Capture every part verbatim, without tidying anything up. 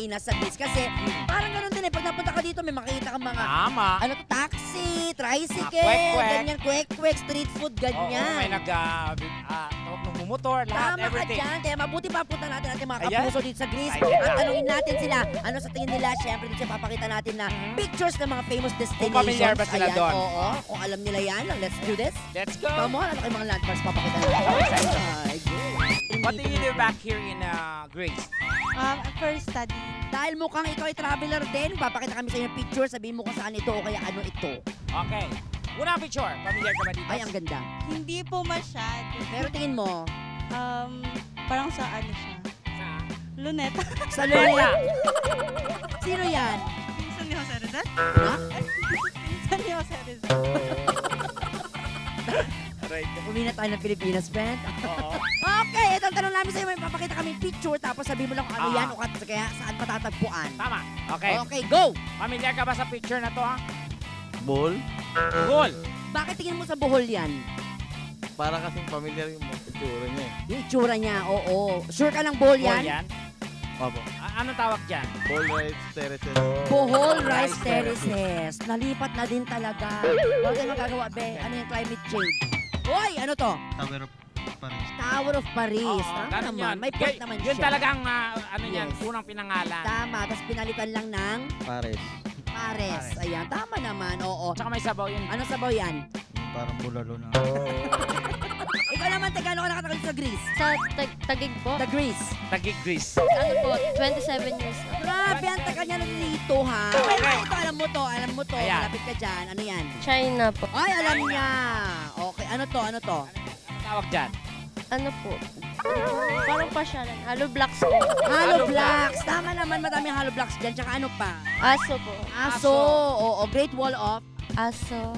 Pilipinas sa Greece. Kasi parang ganun din eh. Pag napunta ka dito, may makikita kang mga Tama. ano to, taxi, tricycle, kwek-kwek. ganyan, kwek-kwek, street food, Oo, ganyan. may nag, uh, uh, motor, lahat, Tama everything. ka dyan. Kaya mabuti pa punta natin natin mga Ayan. kapuso dito sa Greece. Ayan. At tanungin natin sila, ano sa tingin nila. Siyempre, dito siya papakita natin na pictures ng mga famous destinations. Kung familiar ba sila Ayan, doon? Oo, kung alam nila yan. Let's do this. Let's go. Come on, ano kayong mga landmarks papakita natin? Ay, good. What do you do back here in uh, Greece? Um, first study. Dahil mukhang ikaw ay traveler din, papakita kami sa inyo ng picture, sabihin mo kung saan ito o kaya ano ito. Okay. Unang picture. Familiar ka ba dito? Ay, ang ganda. Hindi po masyado. Pero tingin mo, Um, parang sa ano siya? Sa? Luneta. sa Lola. Sino yan? Pinsan ni Jose Rizal? Ha? Pinsan ni Jose Rizal. Right. Pumina tayo ng Pilipinas, friend. Oo. Okay, ito ang tanong namin sa'yo. May papakita kami picture, tapos sabihin mo lang kung ano Ah. yan o kat- kaya saan patatagpuan. Tama. Okay. Okay, go! Familiar ka ba sa picture na to, ha? Ball? Goal. Bakit tingin mo sa Bohol yan? Para kasing familiar yung itsura niya eh. Yung itsura niya, oo. Sure ka ng Bohol Goal yan? yan. Opo. A- anong tawag dyan? Ball rights, terraces. Bohol Rice Rice Terraces. Nalipat na din talaga. Huwag kayo magagawa, be. Ano yung climate change? Hoy, ano to? Tower of Paris. Tower of Paris. Oo, Tama ganun naman. yan. May point Yun- naman Yun siya. talagang, uh, ano yan, Yes. unang pinangalan. Tama. Tapos pinalitan lang ng Paris. Pares. Pares. Ayan, tama naman. Oo. Tsaka may sabaw yun. Ano sabaw yan? Parang bulalo na. Ikaw naman, Tagalog ka nakatagal sa Greece. Sa tag Tagig po. Sa Greece. Tagig Greece. Ano po, twenty-seven years na. Grabe, ang tagal niya nandito, ha? Okay. Ito, alam mo to, alam mo to. Ayan. Malapit ka dyan. Ano yan? China po. Ay, alam niya. Okay, ano to, ano to? Anong tawag dyan? Ano po? Parang pasyalan. Halo blocks po. Hollow Hollow blocks. Tama naman, madaming hollow blocks dyan. Tsaka ano pa? Aso po. Aso. Oo, Great Wall of... Aso.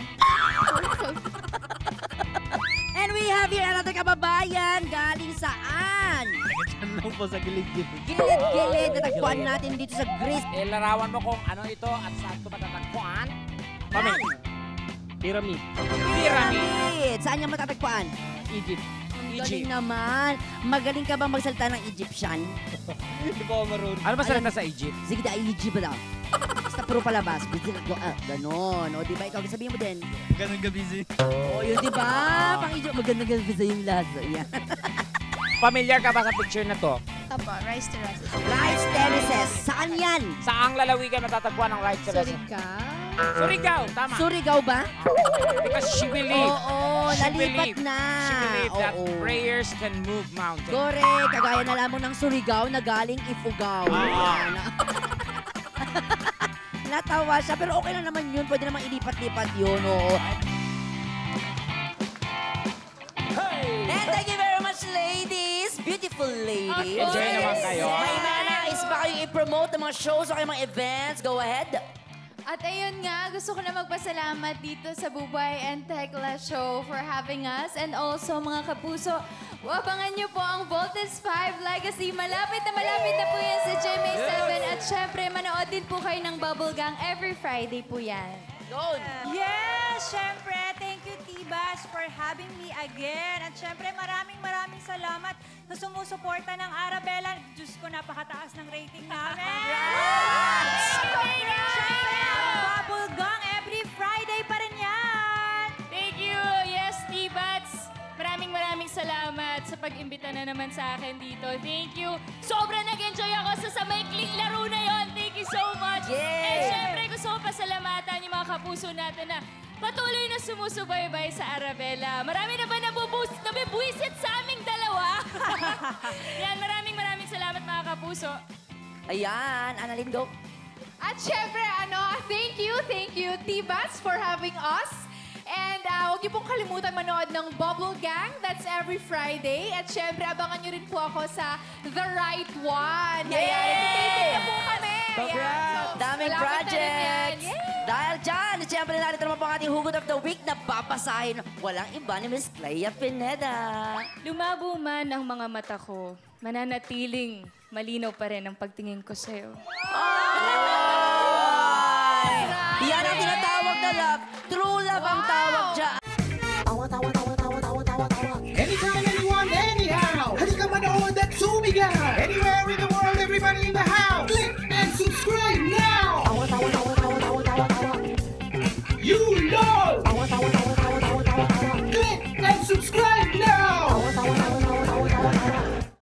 And we have here another kababayan. Galing saan? Diyan lang po sa gilid-gilid. Gilid-gilid. Natagpuan natin dito sa Greece. Eh, larawan mo kung ano ito at saan ito matatagpuan. Pamil. Pyramid. Pyramid. Saan niya matatagpuan? Egypt. Ang Egypt. galing naman. Magaling ka bang magsalita ng Egyptian? Hindi po ako marunong. Ano ba salita sa Egypt? Sige, da Egypt lang. Basta puro palabas. Bigyan ko, ah, ganon. O, di ba? Ikaw, sabihin mo din. Ganun gabi si. O, yun, di ba? Pang Egypt, maganda gabi sa yung lasa. Yan. Familiar ka ba sa picture na to? Apo, rice terraces. Rice terraces. Saan yan? Saang lalawigan matatagpuan ng right terrace? Surigao. Surigao, tama. Surigao ba? Because she believed. Oo, She nalipat believed. na. She believed that Oo. prayers can move mountains. Correct. Kagaya na lamang ng Surigao na galing Ifugao. Ah. Yan. Natawa siya, pero okay lang naman yun. Pwede namang ilipat-lipat yun. Oo. And thank you very much, ladies. Beautiful ladies. Of course. Enjoy naman kayo. May mga nais ba kayo i-promote ng mga shows o kayong mga events? Go ahead. At ayun nga, gusto ko na magpasalamat dito sa Bubay and Tekla Show for having us. And also, mga kapuso, abangan niyo po ang Voltes five Legacy. Malapit na malapit na po yan sa G M A seven. At syempre, manood din po kayo ng Bubble Gang every Friday po yan. Go. Yes, syempre. Thank you, Tibas, for having me again. At syempre, maraming maraming salamat sa sumusuporta ng Arabella. Diyos ko, napakataas ng rating namin. Syempre, ang Bubble Gang every Friday pa rin yan. Thank you! Yes, T-Bats! Maraming maraming salamat sa pag-imbita na naman sa akin dito. Thank you! Sobrang nag-enjoy ako sa sa maikling laro na yon. Thank you so much! Yay! And syempre, gusto ko pasalamatan yung mga kapuso natin na patuloy na sumusubaybay sa Arabella. Marami na ba nabubus, nabibwisit sa aming dalawa? Yan, maraming maraming salamat mga kapuso. Ayan, Annalyn, go. At syempre, ano, thank you, thank you, T-Bats, for having us. And uh, huwag niyo pong kalimutan manood ng Bubble Gang. That's every Friday. At syempre, abangan niyo rin po ako sa The Right One. Yay! Entertainment na po kami. Congrats! Ayan. So, Daming malapit na rin yan. projects! Yay! Dahil dyan, siyempre narito naman po ang ating hugot of the week na babasahin. Walang iba ni Miss Clea Pineda. Lumabo man ang mga mata ko, mananatiling malinaw pa rin ang pagtingin ko sa'yo. Ay! Yan ang tinatawag na love. True love ang tawag